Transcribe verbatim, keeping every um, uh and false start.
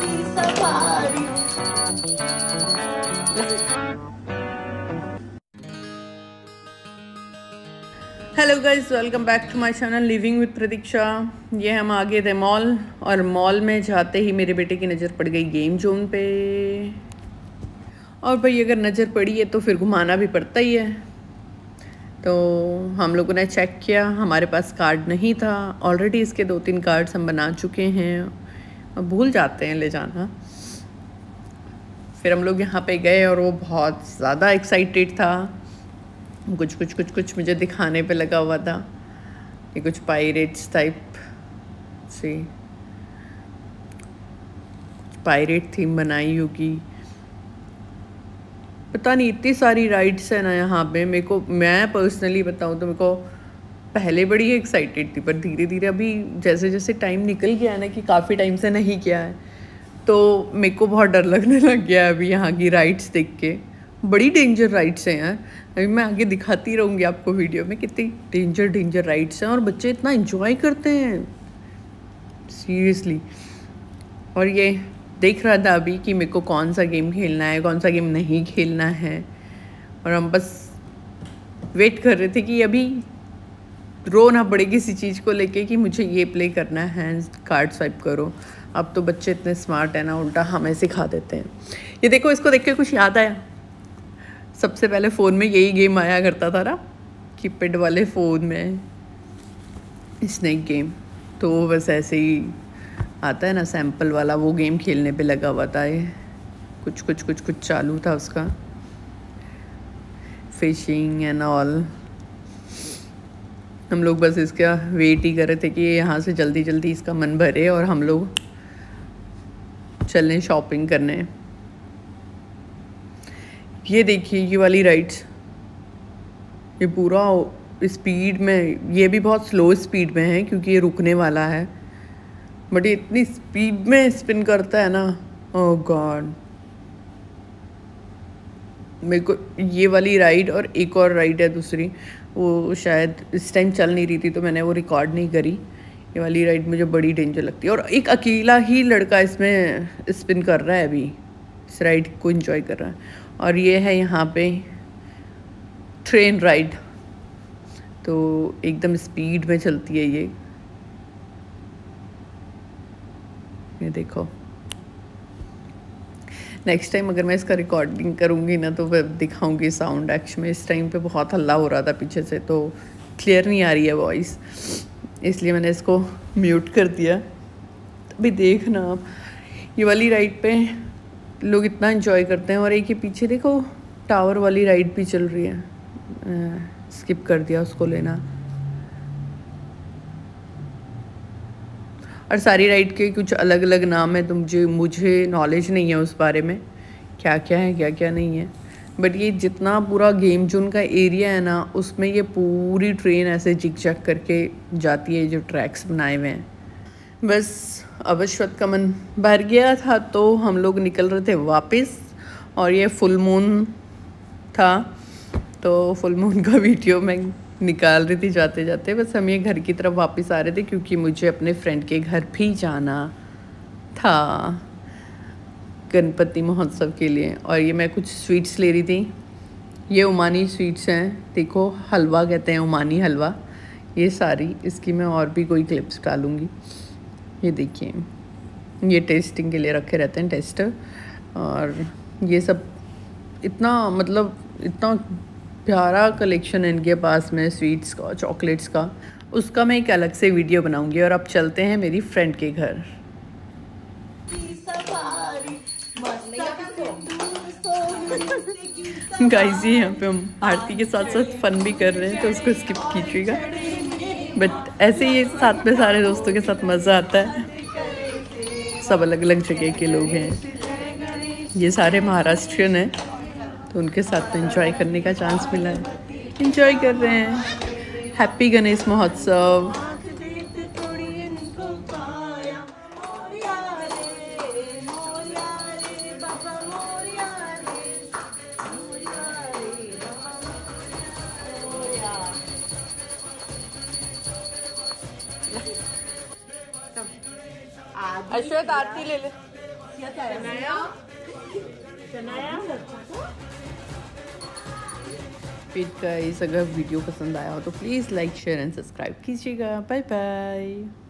Hello guys, welcome back to my channel living with Pratiksha. ये हम आ गए थे मॉल, और मॉल में जाते ही मेरे बेटे की नज़र पड़ गई गेम जोन पे। और भाई अगर नज़र पड़ी है तो फिर घुमाना भी पड़ता ही है। तो हम लोगों ने चेक किया, हमारे पास कार्ड नहीं था। ऑलरेडी इसके दो तीन कार्ड्स हम बना चुके हैं और भूल जाते हैं ले जाना। फिर हम लोग यहाँ पे गए और वो बहुत ज़्यादा एक्साइटेड था। कुछ कुछ कुछ कुछ मुझे दिखाने पे लगा हुआ था कि कुछ पायरेट्स टाइप से कुछ पायरेट थीम बनाई होगी, पता नहीं। इतनी सारी राइड्स है ना यहाँ पे। मेरे को, मैं पर्सनली बताऊँ तो मेरे को पहले बड़ी एक्साइटेड थी, पर धीरे धीरे अभी जैसे जैसे टाइम निकल गया है ना, कि काफ़ी टाइम से नहीं किया है, तो मेरे को बहुत डर लगने लग गया है अभी यहाँ की राइड्स देख के। बड़ी डेंजर राइड्स हैं यार। अभी मैं आगे दिखाती रहूँगी आपको वीडियो में कितनी डेंजर डेंजर राइड्स हैं, और बच्चे इतना एंजॉय करते हैं सीरियसली। और ये देख रहा था अभी कि मेरे को कौन सा गेम खेलना है, कौन सा गेम नहीं खेलना है, और हम बस वेट कर रहे थे कि अभी रो ना पड़े किसी चीज़ को लेके कि मुझे ये प्ले करना है, कार्ड स्वाइप करो। अब तो बच्चे इतने स्मार्ट है ना, उल्टा हमें सिखा देते हैं। ये देखो, इसको देख के कुछ याद आया। सबसे पहले फ़ोन में यही गेम आया करता था ना, कीपैड वाले फ़ोन में, स्नेक गेम। तो बस ऐसे ही आता है ना सैम्पल वाला, वो गेम खेलने पे लगा हुआ था ये। कुछ कुछ कुछ कुछ चालू था उसका, फिशिंग एंड ऑल। हम लोग बस इसका वेट ही कर रहे थे कि यहाँ से जल्दी जल्दी इसका मन भरे और हम लोग चलें शॉपिंग करने। ये देखिए ये वाली राइड्स, ये पूरा स्पीड में, ये भी बहुत स्लो स्पीड में है क्योंकि ये रुकने वाला है, बट ये इतनी स्पीड में स्पिन करता है ना, ओह गॉड। मेरे को ये वाली राइड और एक और राइड है दूसरी, वो शायद इस टाइम चल नहीं रही थी तो मैंने वो रिकॉर्ड नहीं करी। ये वाली राइड मुझे बड़ी डेंजर लगती है, और एक अकेला ही लड़का इसमें स्पिन कर रहा है अभी, इस राइड को एंजॉय कर रहा है। और ये है यहाँ पे ट्रेन राइड, तो एकदम स्पीड में चलती है ये ये देखो। नेक्स्ट टाइम अगर मैं इसका रिकॉर्डिंग करूँगी ना तो मैं दिखाऊंगी साउंड। एक्चुअली में इस टाइम पे बहुत हल्ला हो रहा था पीछे से, तो क्लियर नहीं आ रही है वॉइस, इसलिए मैंने इसको म्यूट कर दिया। अभी देखना आप, ये वाली राइड पे लोग इतना एंजॉय करते हैं। और एक ये पीछे देखो टावर वाली राइड भी चल रही है, आ, स्किप कर दिया उसको लेना। और सारी राइड के कुछ अलग अलग नाम है, तो मुझे मुझे नॉलेज नहीं है उस बारे में, क्या क्या है क्या क्या नहीं है। बट ये जितना पूरा गेम जोन का एरिया है ना, उसमें ये पूरी ट्रेन ऐसे जिग जैग करके जाती है, जो ट्रैक्स बनाए हुए हैं। बस अब अश्वत का मन भर गया था तो हम लोग निकल रहे थे वापस, और ये फुल मून था तो फुल मून का वीडियो मैं निकाल रही थी जाते जाते। बस हम ये घर की तरफ वापस आ रहे थे क्योंकि मुझे अपने फ्रेंड के घर भी जाना था गणपति महोत्सव के लिए। और ये मैं कुछ स्वीट्स ले रही थी, ये ओमानी स्वीट्स हैं, देखो हलवा कहते हैं, ओमानी हलवा। ये सारी इसकी मैं और भी कोई क्लिप्स डालूँगी। ये देखिए, ये टेस्टिंग के लिए रखे रहते हैं टेस्टर, और ये सब इतना मतलब इतना प्यारा कलेक्शन है इनके पास में स्वीट्स का, चॉकलेट्स का। उसका मैं एक अलग से वीडियो बनाऊंगी। और अब चलते हैं मेरी फ्रेंड के घर। गाइस, यहाँ पे हम आरती के साथ साथ फन भी कर रहे हैं, तो उसको स्किप कीजिएगा। बट ऐसे ही साथ में सारे दोस्तों के साथ मज़ा आता है। सब अलग अलग जगह के लोग हैं, ये सारे महाराष्ट्रियन हैं, तो उनके साथ में एंजॉय करने का चांस मिला है। एंजॉय कर रहे हैं। हैप्पी गणेश महोत्सव। अश्वत आरती ले ले। फिर गाइस अगर वीडियो पसंद आया हो तो please like share and subscribe कीजिएगा। Bye bye.